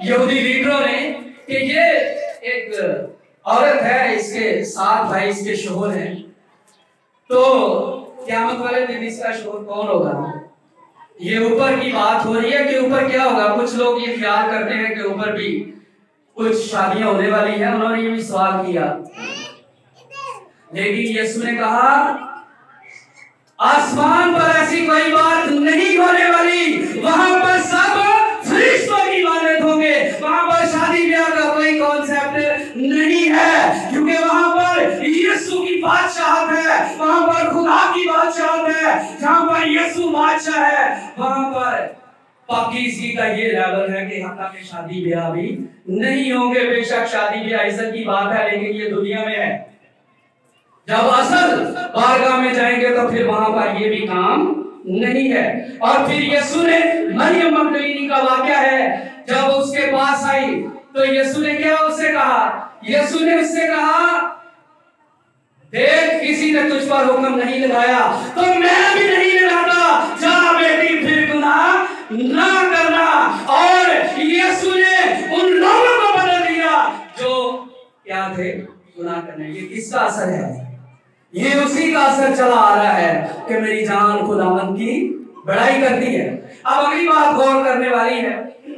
यहूदी लीडरों ने कि ये एक औरत है, इसके 7 भाई इसके शोहर हैं, तो क़यामत वाले दिन इसका शोहर कौन होगा? ये ऊपर की बात हो रही है कि ऊपर क्या होगा। कुछ लोग ये ख्याल करते हैं कि ऊपर भी कुछ शादियां होने वाली हैं, उन्होंने ये भी सवाल किया, लेकिन यीशु ने कहा आसमान पर ऐसी कोई बात नहीं होने वाली, वहां पर सब फरिश्तों की इबादत होंगे, वहां पर शादी ब्याह का कोई कॉन्सेप्ट नहीं है, क्योंकि वहां पर यीशु की बादशाहत है, वहां पर खुदा की बादशाहत है। जहां पर यीशु बादशाह है वहां पर पाकीज़गी का ये लेवल है कि हत्ता के शादी ब्याह भी नहीं होंगे। बेशक शादी ब्याह इज्जत की बात है, लेकिन ये दुनिया में है। जब असल बारगाह में जाएंगे तो फिर वहां पर ये भी काम नहीं है। और फिर यीशु ने मरियम मगदलीनी का वाकया है, जब उसके पास आई तो यीशु ने क्या उससे कहा? यीशु ने उससे कहा देख, किसी ने तुझ पर हुक्म नहीं लगाया तो मैं भी नहीं लगाता, जा बेटी फिर गुनाह ना करना। और यीशु ने उन लोगों को बदल दिया जो क्या थे, गुनाह करने। ये किसका असर है? ये उसी का असर चला आ रहा है कि मेरी जान खुदावंद की बड़ाई करती है। अब अगली बात गौर करने वाली है,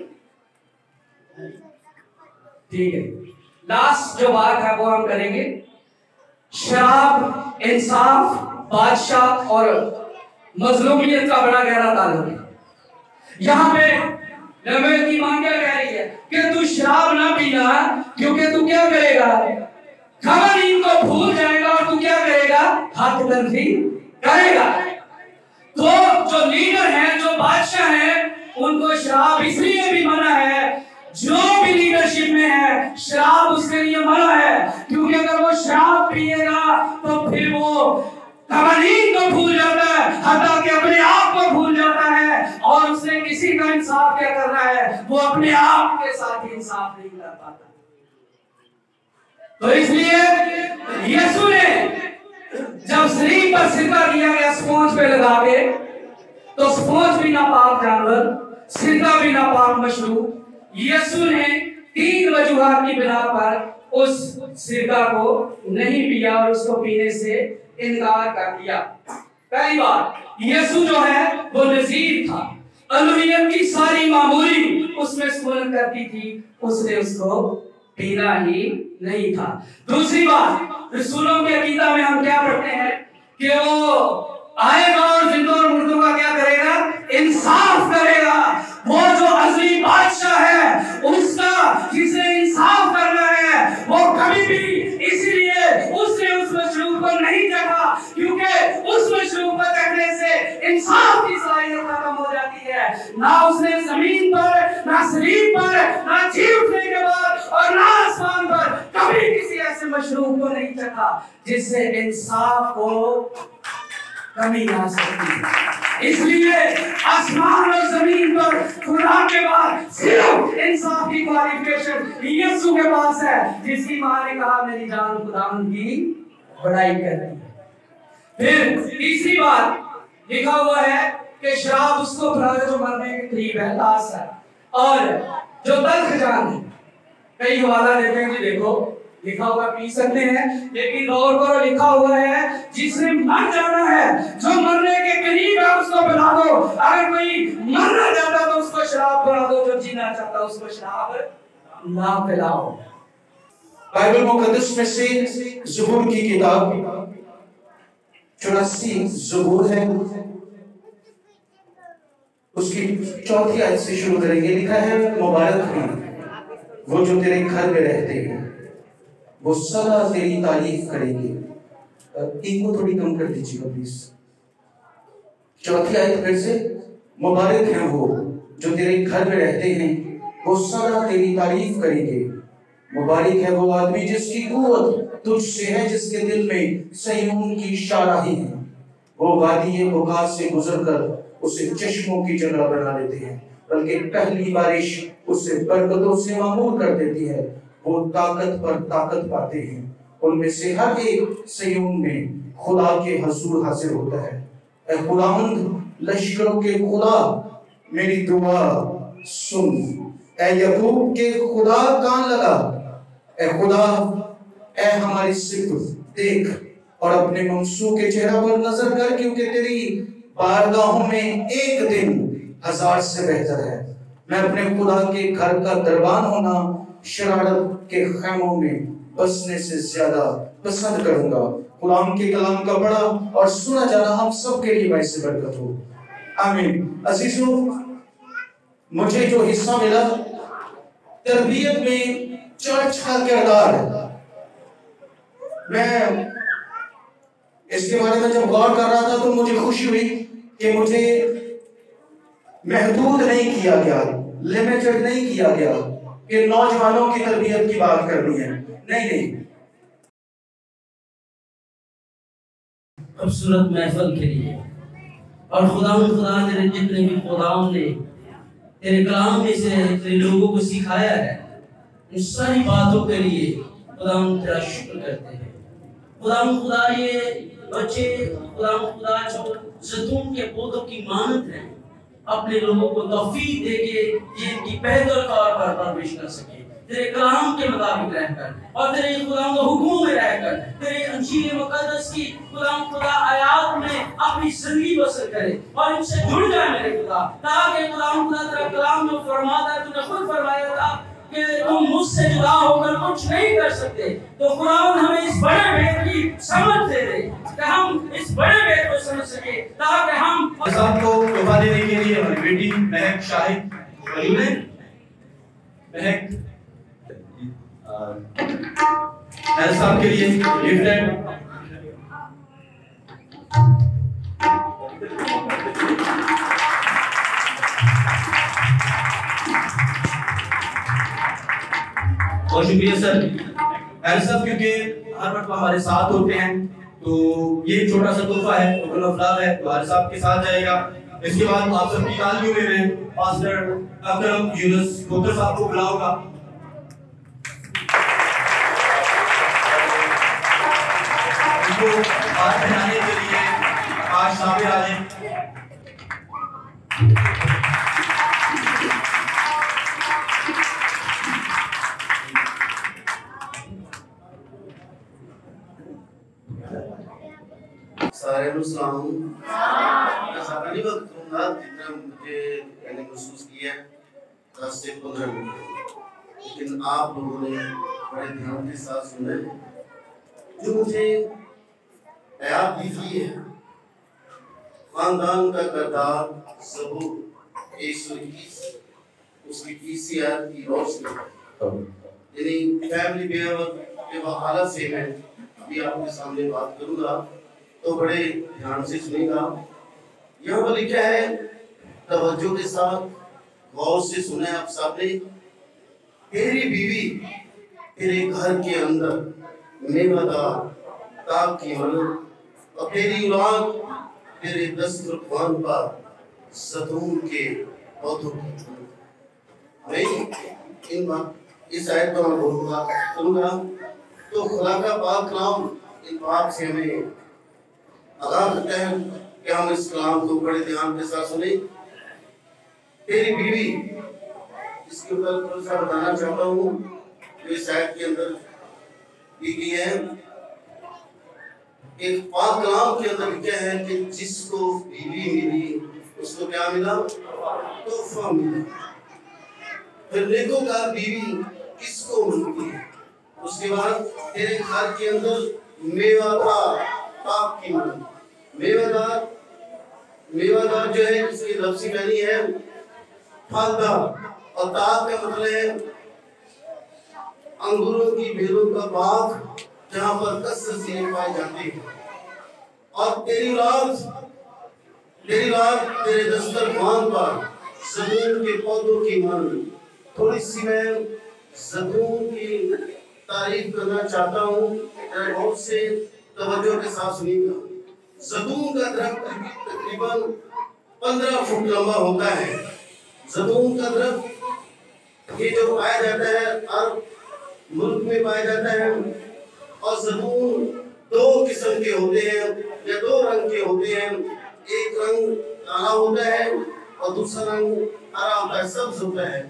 ठीक है, लास्ट जो बात है वो हम करेंगे। शराब, इंसाफ, बादशाह और मजलूमियत का बड़ा गहरा ताल्लुक है। यहाँ पे नबी की मां क्या कह रही है कि तू शराब ना पीना, क्योंकि तू क्या करेगा, खवानीन को भूल जाएगा और तू क्या करेगा, हक तलफी करेगा। तो जो लीडर हैं, जो बादशाह हैं, उनको शराब इसलिए भी मना है, जो भी लीडरशिप में है शराब उसके लिए मना है, क्योंकि अगर वो शराब पिएगा तो फिर वो कवानीन को भूल जाता है, हत्ता कि अपने आप को भूल जाता है, और उसने किसी का इंसाफ क्या करना है, वो अपने आप के साथ ही इंसाफ नहीं कर पाता। तो इसलिए यीशु ने जब शरीर पर सिरका दिया गया स्पॉन्ज पे लगा के, तो स्पॉन्ज भी नापाक जानवर, सिरका भी नापाक मशरूब, यीशु ने 3 वजूहात की बिना पर उस सिरका को नहीं पिया और उसको पीने से इनकार कर दिया। पहली बात, यीशु जो है वो नज़ीर था, अलूहियत की सारी मामूली उसमें सुमन करती थी, उसने उसको पीना ही नहीं था। दूसरी बात, रसूलों के अकीदा में हम क्या पढ़ते हैं कि वो आएगा और जिंदों और मुर्दों का क्या करेगा, इंसाफ करेगा। वो जो अज़ली बादशाह है उसका, जिसे इंसाफ करना है, वो कभी भी इसलिए उसने उस मशरूब को नहीं चखा, क्योंकि उस मशरूब को चखने से इंसाफ की सलाहियत खत्म हो जाती है। ना उसने जमीन पर, ना शरीर पर, ना जी उठने के बाद और ना आसमान पर कभी किसी ऐसे मशरूब को नहीं चखा जिससे इंसाफ को कमी आ सकती। इसलिए आसमान और जमीन पर खुदा के बाद सिर्फ इंसाफ की क्वालिफिकेशन यीशु के पास है, जिसकी मां ने कहा मेरी जान खुदावंद की बड़ाई करती है। फिर तीसरी बात लिखा हुआ है कि शराब उसको पिलाओ जो मरने के करीब है, लाश है, और जो तल्ख जान है। कई हवाला देते हैं कि देखो लिखा हुआ पी सकते हैं, लेकिन गौर करो लिखा हुआ है जिसने मर जाना है, जो मरने के करीब है उसको पिला दो। अगर कोई मरना चाहता तो उसको शराब पिला दो, जो जीना चाहता उसको शराब ना पिलाओ। बाइबल मुकद्दस में से ज़बूर की किताब 84 ज़बूर है, उसकी 4थी आयत से शुरू करेंगे। लिखा है मुबारक है वो जो तेरे घर में रहते हैं, वो सदा तेरी तारीफ करेंगे। इनको थोड़ी कम कर दीजिएगा प्लीज। 4थी आयत फिर से, मुबारक है वो जो तेरे घर में रहते हैं, वो सदा तेरी तारीफ करेंगे। मुबारक है वो आदमी जिसकी कुव्वत तुझसे है, जिसके दिल में सयून की शाराही है। वो वादी बुका से गुजरकर उसे चश्मों की जगह बना लेते हैं, बल्कि पहली बारिश उसे बरकतों से मामूर कर देती है। वो ताकत पर ताकत पाते हैं, उनमें से हर एक सयून में खुदा के हजूर हाजिर होता है। ऐ खुदावंद लश्करों के खुदा, मेरी दुआ सुन। ए यकूब के खुदा कान लगा, ए खुदा, ए हमारी सिफ़ देख और अपने ममसू के चेहरा पर नजर कर, क्योंकि तेरी बारगाहों में एक दिन 1000 से बेहतर है। मैं अपने खुदा के घर का दरबान होना शरारत के खैमों में बसने से ज्यादा पसंद करूंगा। कुरान के कलाम का पढ़ा और सुना जाना हम सब के लिए बाइस बरकत हो। आमीन। अजीजों, मुझे जो हिस्सा मिला तरबियत में चर्च का किरदार, मैं इसके बारे में जब गौर कर रहा था तो मुझे खुशी हुई कि मुझे महदूद नहीं किया गया, लिमिटेड नहीं किया गया कि नौजवानों की तरबियत की बात करनी है। नहीं, खूबसूरत महफिल के लिए और खुदा तेरे जितने भी खुदाओं ने तेरे कलाम में से तेरे लोगों को सिखाया है, इन सारी बातों के लिए खुदा तेरा शुक्र करते हैं। खुदा ये बच्चे खुदा जो जैतून के पौधों की मानद हैं, अपने लोगों को तौफीक दे के ये इनकी बेहतर तौर पर परवरिश कर सके, तेरे कलाम के मुताबिक रहकर और तेरे खुदा के हुक्मों में रहकर तेरे अंजील मुकद्दस की खुदा आयात में अपनी जिंदगी बसर करे और इनसे जुड़ जाए मेरे खुदा, ताकि खुदा तेरा कलाम जो फरमाता है, तूने खुद फरमाया था कि तुम मुझसे जुदा होकर कुछ नहीं कर सकते। तो खुदा हमें इस बड़े भेद की समझ दे दे कि हम इस बड़े भेद को समझ सके, ताकि हम सबको तोहफा देने के लिए हमारी बेटी महक शाहिद महक साहब के लिए गिफ्ट बहुत शुक्रिया सर। सब क्योंकि हर वक्त हमारे साथ होते हैं, तो ये छोटा सा तोहफा है, है हमारे साहब के साथ जाएगा। इसके बाद आप सबकी तालियों में मैं पास्टर अकरम यूनुस खोतर साहब को बुलाऊंगा। इनको हाथ पहनाने के लिए आकाश साबिर आ जाए। सारे सलाम। मैं ज़्यादा नहीं वक्त दूंगा, जितना मुझे मैंने महसूस किया 10 से 15 मिनट, लेकिन आप लोगों ने बड़े ध्यान के साथ सुना जो मुझे याद दिखी है। खानदान का किरदार सबूत 121 उसकी PCR की रोशनी, यानी फैमिली बिहेवियर के हवाले से मैं अभी आपके सामने बात करूंगा, तो बड़े ध्यान से सुनेगा। यहाँ पर लिखा है, तवज्जो के साथ गौर से सुने आप सबने। तेरी बीवी तेरे घर के अंदर मेवादार ताक की मलक, और तेरी औलाद तेरे दस्तरखान पर ज़ैतून के पौधों की। मैं इस आयत को मैं बोलूँगा सुनूंगा, तो खुदा का पाक कलाम इन बात से हमें आगाह करता है कि हम इस कलाम को बड़े ध्यान के साथ सुने। तेरी बीवी, इसके ऊपर थोड़ा सा बताना चाहता हूँ, जो इस आयत के अंदर दी गई है। एक पाक कलाम के अंदर क्या है कि जिसको बीवी मिली उसको क्या मिला? तोहफा मिला। फिर नेकोकार बीवी किसको मिलती है? उसके बाद तेरे घर के अंदर मेवादार ताक की मलक। मेवादार जो है इसकी लफ्ज़ी मानी है फलदार, और ताक का मतलब है अंगूरों की बेलों का बाग जहाँ पर कसरत से पाए जाते हैं। और तेरी औलाद तेरे दस्तरखान पर ज़ैतून के पौधों की मानद। थोड़ी सी मैं ज़ैतून की तारीफ करना चाहता हूँ, बहुत से तवज्जो के साथ सुनिएगा। ज़ैतून का दरख्त तकरीबन 15 फुट लंबा होता है। ज़ैतून का दरख्त ये जो पाया जाता है अरब मुल्क में पाया जाता है, और ज़ैतून 2 किस्म के होते हैं या 2 रंग के होते हैं। एक रंग काला होता है और दूसरा रंग हरा होता है, सब्ज होता है।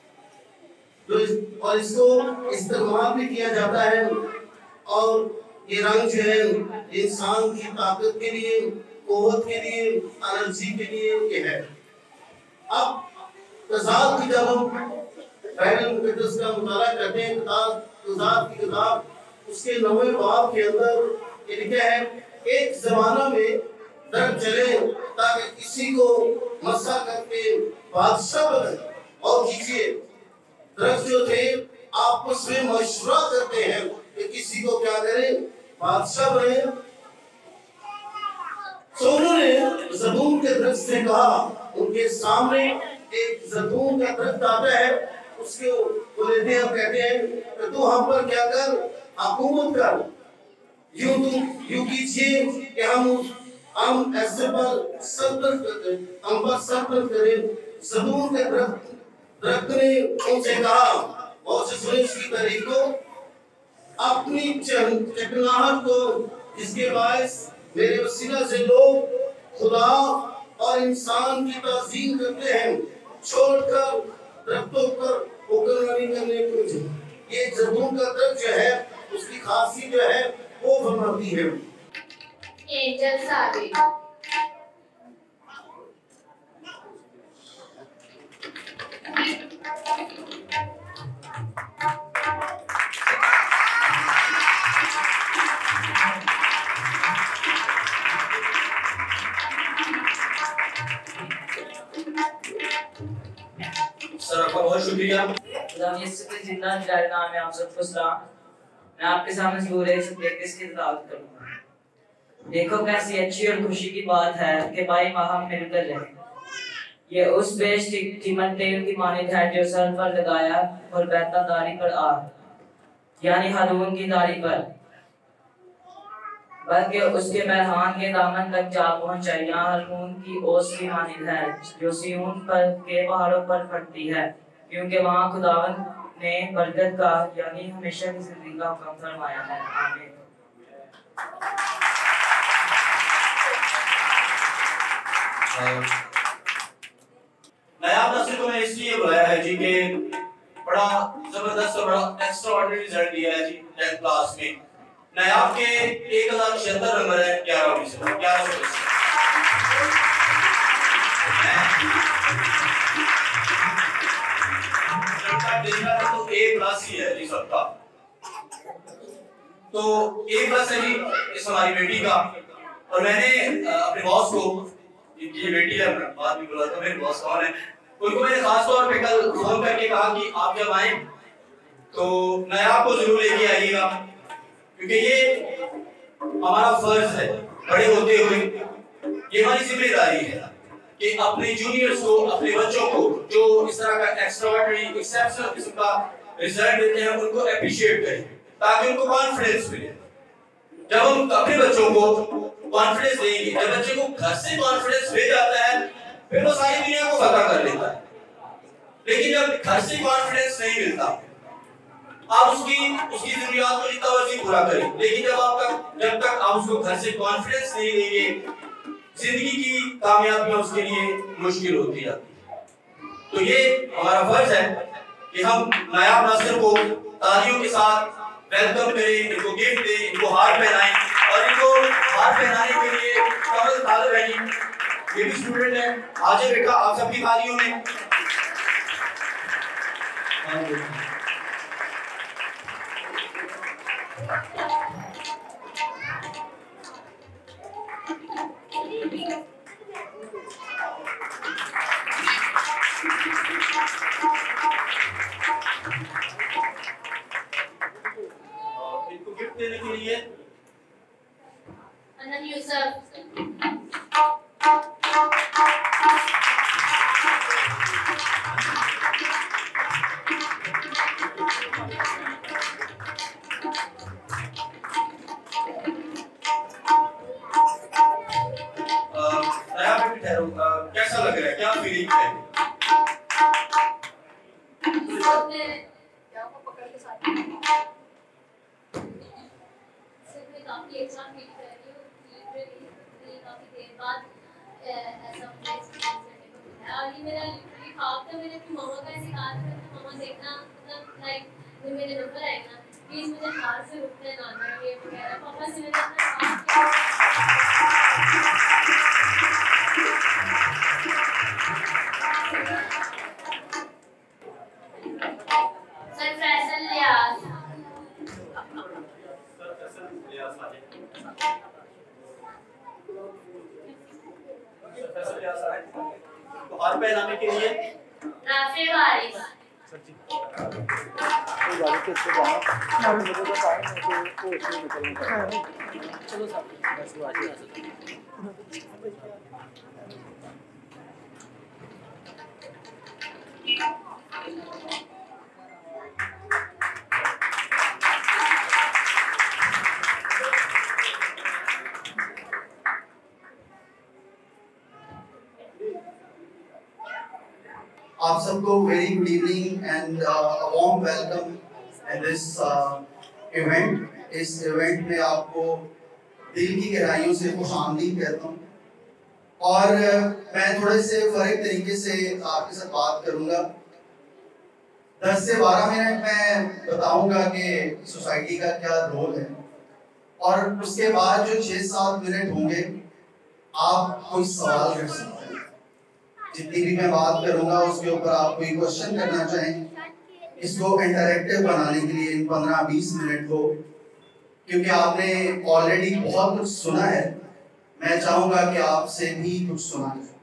और इसको इस्तेमाल भी किया जाता है। और ये रंग जो है इंसान की ताकत के लिए, कुव्वत के लिए, एनर्जी के लिए ये है। अब तज़ाद की जब हम बाइबल मुक़द्दस का मुताला करते हैं, तज़ाद की किताब उसके 9वें बाब के अंदर ये लिखा है, एक ज़माना में दर्द चले ताकि किसी को मसा करके बादशाह बने। और कीजिए, दर्द जो थे आपस में मशवरा करते हैं कि किसी को क्या करें, बादशाह बने। तो उन्होंने ज़ैतून के दरख्त से कहा, उनके सामने एक ज़ैतून का दरख्त आता है, उसके वो लेते हैं, कहते हैं कि तू हम पर क्या कर, हुकूमत कर। यूं कीजिए कि हम ऐसे पर सल्तनत करें, हम पर सल्तनत करें। ज़ैतून के दरख्त ने उनसे कहा, मोसेस ने इसकी तारीख को, अपनी चिकनाहट को, जिसके बायस मेरे वसीला से लोग खुदा और इंसान की ताज़ीम करते हैं, छोड़कर दरख्तों पर हुक्मरानी करने को। ये ज़ैतून का दरख्त जो है उसकी खासियत जो है वो फरमाती है। एंजल साबित सर आपका बहुत शुक्रिया। जिंदा नाम है आप सबको सलाम। मैं आपके सामने सूरह इस की तिलावत करूंगा। देखो कैसी अच्छी और खुशी की बात है कि भाई वहां मिलकर रहे। ये उस बेश कीमत तेल की मानिंद है जो सर पर लगाया और बहता दाढ़ी पर आ, यानी हारून की दाढ़ी पर, बल्कि उसके बहरान के दामन तक जा पहुंचा। यहाँ हारून की ओस की मानिंद है जो सिय्योन पर के पहाड़ों पर फटती है, क्योंकि वहाँ खुदावंद ने बरकत का यानी हमेशा की जिंदगी का हुक्म फरमाया है। आमीन। नायाब नस्ल को मैं इसलिए बुलाया है जी कि बड़ा जबरदस्त और बड़ा एक्स्ट्राऑर्डिनरी रिजल्ट दिया है जी 10th क्लास में। नायाब के 1076 नंबर है 11वीं से 1100। तो A+ ही है जी सबका। तो A+ है जी इस हमारी बेटी का। और मैंने अपने बॉस को, ये बेटी है, बाद में बोला था मेरे बॉस कौन है, उनको मैंने खास तौर पे कल फोन करके कहा कि आप जब आए तो नायाब को जरूर लेके आइएगा, क्योंकि ये हमारा फर्ज है बड़े होते हुए, ये हमारी जिम्मेदारी है कि अपने जूनियर्स को, अपने बच्चों को जो इस तरह का एक्स्ट्राऑर्डिनरी एक्सेप्शनल किस्म का रिजल्ट देते हैं उनको अप्रिशिएट करें, ताकि उनको कॉन्फिडेंस मिले। जब हम अपने बच्चों को कॉन्फिडेंस देंगे, जब बच्चे को घर से कॉन्फिडेंस मिल जाता है फिर वो सारी दुनिया को फतह कर लेता है। लेकिन जब घर से कॉन्फिडेंस नहीं मिलता, आप उसकी जरूरियात को जितना मर्जी पूरा करें, लेकिन जब तक आप उसको घर से कॉन्फिडेंस नहीं देंगे, जिंदगी की कामयाबियां उसके लिए मुश्किल होती जाती है। तो ये हमारा फर्ज है कि हम नायाब नस्ल को तालियों के साथ वेलकम करें, इनको गिफ्ट दें, इनको हार पहनाएं। और इनको हार पहनाने के लिए कमल तालिब है जी, ये भी स्टूडेंट है, आज बेटा आप सबकी तालियों में। इनको गिफ्ट देने के लिए अनन यूसुफ कैसा लग रहा है, क्या फीलिंग है? काफी अच्छा फील कर रही हूँ, काफी देर बाद ऐसा है। और ये मेरा लिटरली ख्वाब था, मैंने अपनी मम्मा का ऐसे कहा था, मम्मा देखना मतलब लाइक जब मेरे नंबर आएगा प्लीज मुझे हाथ से रुकने ना आना ये वगैरह। पापा से मैंने अपना सर फैसल लियाज और पहनाने के लिए राफे वारिस चलो साहब बस वो आगे आ सकते आप सबको very good evening and warm welcome in this event. इस इवेंट में आपको दिल की गहराइयों से खुशामदीद कहता हूँ और मैं थोड़े से फर्क तरीके से आपके साथ बात करूँगा। 10 से 12 मिनट मैं बताऊँगा कि सोसाइटी का क्या रोल है और उसके बाद जो 6-7 मिनट होंगे आप कोई सवाल कर सकते हैं। जितनी भी मैं बात करूंगा उसके ऊपर आप कोई क्वेश्चन करना चाहें, इसको इंटरैक्टिव बनाने के लिए इन 15-20 मिनट को, क्योंकि आपने ऑलरेडी बहुत कुछ सुना है, मैं चाहूंगा कि आपसे भी कुछ सुना जाए।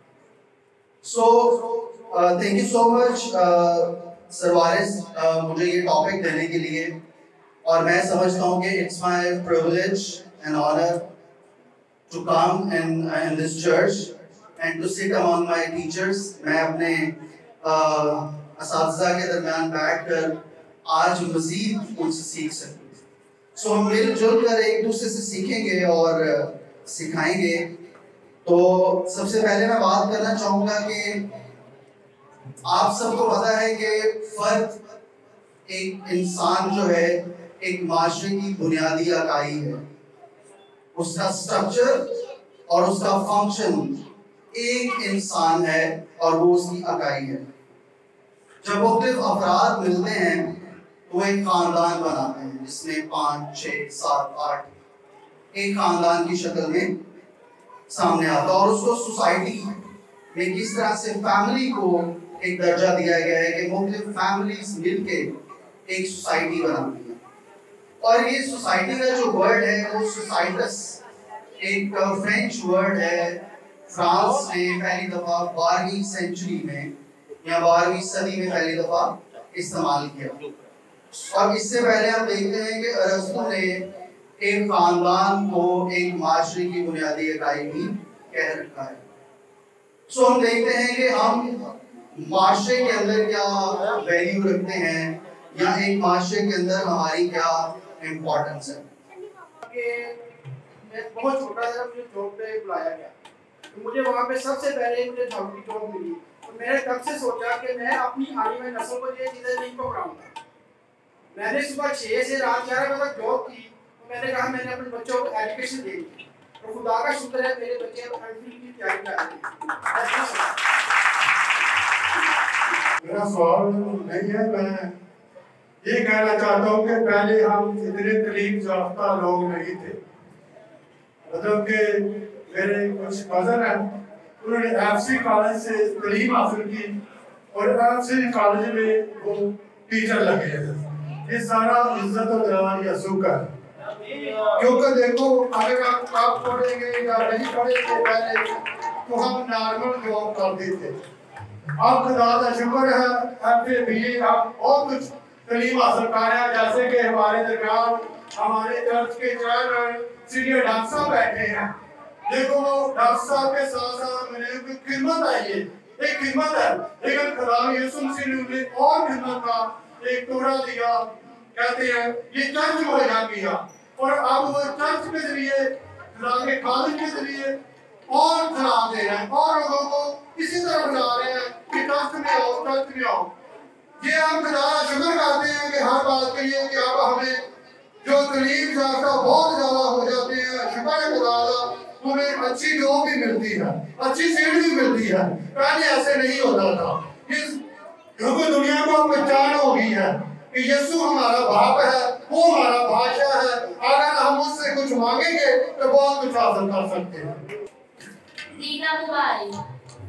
So thank you so much sir Waris मुझे ये टॉपिक देने के लिए, और मैं समझता हूँ कि it's my privilege and honour to come in this church and to sit among my teachers। मैं अपने असातिज़ा के दरमियान बैठकर आज मज़ीद उनसे सीख सकूँ। सो हम मिलजुल कर एक दूसरे से सीखेंगे और सिखाएंगे। तो सबसे पहले मैं बात करना चाहूँगा कि आप सबको पता है कि फर्द एक इंसान जो है एक माशरे की बुनियादी इकाई है, उसका स्ट्रक्चर और उसका फंक्शन एक इंसान है और वो उसकी इकाई है। जब मुख्तलिफ अफराद मिलते हैं तो वो एक खानदान बनाते हैं जिसमें 5, 6, 7, 8 एक खानदान की शक्ल में सामने आता है, और उसको सोसाइटी में किस तरह से फैमिली को एक दर्जा दिया गया है कि मुख्तलिफ फैमिलीज मिलके एक सोसाइटी बनाती है। और ये सोसाइटी का जो वर्ड है वो सोसाइटस एक फ्रेंच वर्ड है। फ्रांस ने पहली दफा 12वीं सेंचुरी में या 12वीं सदी में पहली दफा इस्तेमाल किया, और इससे पहले हम देखते हैं कि अरस्तु ने एक खानदान को एक माशरे की बुनियादी इकाई भी कह रखा है। सो हम देखते हैं कि हम माशरे के अंदर क्या वैल्यू रखते हैं या एक माशरे के अंदर हमारी क्या इम्पोर्टेंस है। मैं बहुत छोटा था, मुझे जॉब पे बुलाया गया, तो मुझे वहाँ पे सबसे पहले मुझे जॉब की जॉब मिली। तो मैंने तब से सोचा कि मैं अपनी आने वाली नस्ल को ये चीज़ें नहीं पकड़ाऊंगा। मैंने सुबह 6 से रात 11 बजे तक जॉब की। तो मैंने कहा मैंने अपने बच्चों को एजुकेशन दे दी, तो खुदा का शुक्र है मेरे बच्चे एमफिल की तैयारी कर रहे हैं। मेरा सवाल नहीं है, मैं ये कहना चाहता हूँ कि पहले हम इतने तलीम याफ्ता लोग नहीं थे। मतलब कि मेरे कुछ कज़न हैं, उन्होंने एफसी कॉलेज से तलीम हासिल की और एफसी कॉलेज में वो टीचर लगे हैं। ये सारा इज्जत और जलाल यसू का है, क्योंकि देखो अगर आप पढ़ेंगे या नहीं पढ़ेंगे पहले तो हम नॉर्मल जॉब करते थे। अब खुदा का शुक्र है एमफिल बीए आप बहुत कुछ तलीम हासिल कर रहे हैं। जैसे कि हमारे दरमियान हमारे चर्च के चेयरमैन सीनियर डॉक्टर साहब बैठे हैं। देखो डॉक्टर साहब के साथ साथ मैंने कोई खिदमत आई है, एक खिदमत है, लेकिन खुदा यीशु मसीह ने उन्हें और खिदमत का एक तोड़ा दिया। कहते हैं ये चर्च को बना किया, और अब वो चर्च के जरिए खुदा के कॉलेज के जरिए और खुदा दे रहे हैं और लोगों को इसी तरह बना रहे हैं कि चर्च में आओ, चर्च में आओ। ये हम खुदा का शुक्र करते हैं कि हर बात के लिए कि अब हमें जो तलीम याफ्ता बहुत ज्यादा हो जाते हैं, शुक्र है खुदा का तुम्हें अच्छी जॉब भी मिलती है, अच्छी सीट भी मिलती है। पहले ऐसे नहीं होता था। क्योंकि दुनिया को पहचान हो गई है कि यीशु हमारा बाप है, वो हमारा बादशाह है। अगर हम उससे कुछ मांगेंगे तो बहुत कुछ हासिल कर सकते हैं। दीना मुबारक।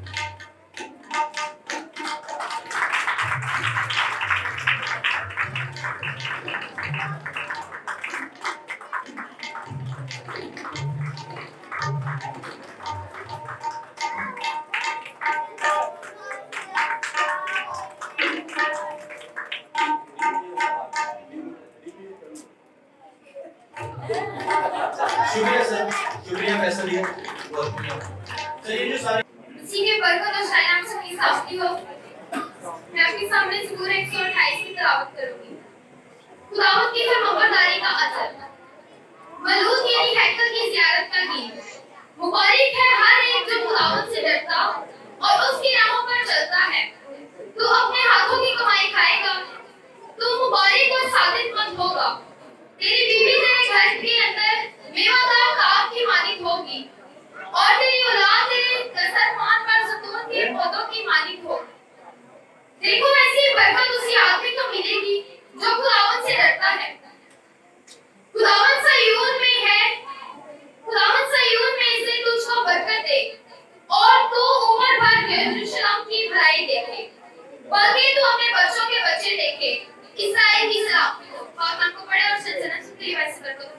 शुक्रिया सर, शुक्रिया फैसल दिया। सर ये जो सारे इसी के बरकत और शायद आप सबकी साफी हो। मैं आपके सामने ज़बूर 128 की तिलावत करूंगी। खुदावंद की फरमाबरदारी का अजर। मलूद यानी हैकल की ज़ियारत का दिन। मुबारक है हर एक जो खुदावंद से डरता और उसकी राहों पर चलता है। तू अपने हाथों की कमाई खाएगा। तू मुबारक और सादितमंद होगा। तेरी बीवी तेरे घर के अंदर मेवादार काम की मालिक होगी और तेरी औलाद तेरे कसरमान पर ज़ैतून के पौधों की मालिक हो। देखो ऐसी बरकत उसी आदमी को मिलेगी जो खुदावंद से डरता है। खुदावंद सयून में है, खुदावंद सयून में से तुझको बरकत दे और तू उम्र भर यरूशलेम की भलाई देखे, बल्कि तू अपने बच्चों के बच्चे देखे। इस्राएल की सलामती हो। पाक नाम को पढ़े और सनसना सुनते वैसे बरकत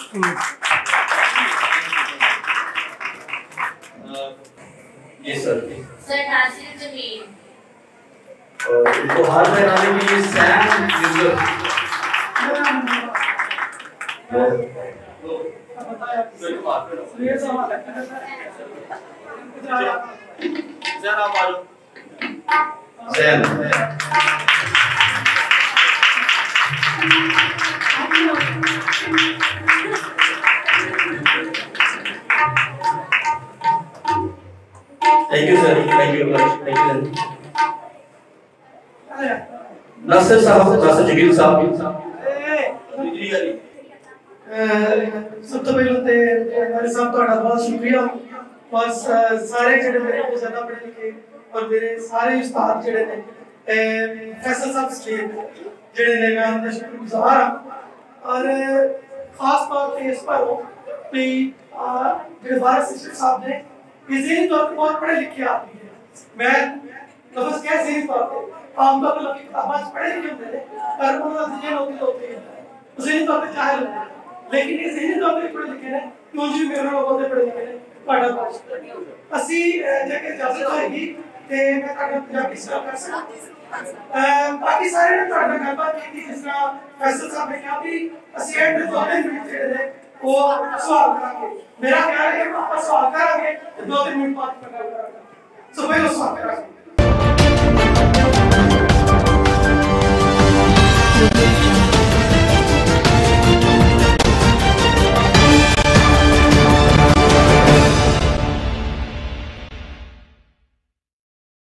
ये सर नासिर जमीन और इनको हाथ में डालने के लिए सैम यूजर सर आप आ जाओ। Sam thank you sir, thank you Nasir sahab, Nasir Jagir साहब। सब तो पहले तो मेरे साहब ਤੁਹਾਡਾ बहुत शुक्रिया। बस सारे ਜਿਹੜੇ ਮੇਰੇ ਕੋਲ ਜ਼ਿਆਦਾ ਪੜ੍ਹੇ ਲਿਖੇ और मेरे सारे उस्ताद ਜਿਹੜੇ ਨੇ फैसल साहब स्टेट ਜਿਹੜੇ ਨੇ मैं उनका शुक्रगुजार हां और खास तौर पे इस पर हूं कि मेरे वारिस साहब ने ज़हनी तौर पे बहुत पढ़े लिखे आदमी हैं। मैं लफ्ज़ क्या ज़हनी तौर पे आमतौर पर लोग किताबां पढ़े लिखे होते हैं पर उन्होंने ज़हन होती है ज़हनी तौर पे जाहिल होते हैं, लेकिन ये ज़हनी तौर पे पढ़े लिखे हैं क्यों जी मेरे लोगों से पढ़े लिखे हैं। ਤੁਹਾਡਾ ਅਸੀਂ ਜੇ ਕਿ ਇਜਾਜ਼ਤ ਹੋਏਗੀ ਤੇ ਮੈਂ ਤੁਹਾਡੇ ਪੰਜਾਬੀ ਸਵਾਲ ਕਰ ਸਕਦਾ। ਬਾਕੀ ਸਾਰੇ ਨੇ ਤੁਹਾਡੇ ਨਾਲ ਗੱਲਬਾਤ ਕੀਤੀ ਜਿਸ ਤਰ੍ਹਾਂ ਫੈਸਲ ਸਾਹਿਬ ਨੇ ਕਿਹਾ ਵੀ ਅਸੀਂ ਐਂਡ ਦੇ 2 ਮਿੰਟ ਜਿਹੜੇ ਨੇ ਉਹ ਸਵਾਲ ਕਰਾਂਗੇ। ਮੇਰਾ ਖਿਆਲ ਹੈ ਕਿ ਆਪਾਂ ਸਵਾਲ ਕਰਾਂਗੇ ਤੇ 2-3 ਮਿੰਟ ਬਾਅਦ ਗੱਲ ਕਰਾਂਗੇ। ਸੋ ਪਹਿਲਾਂ ਸਵਾਲ ਕਰਾਂਗੇ।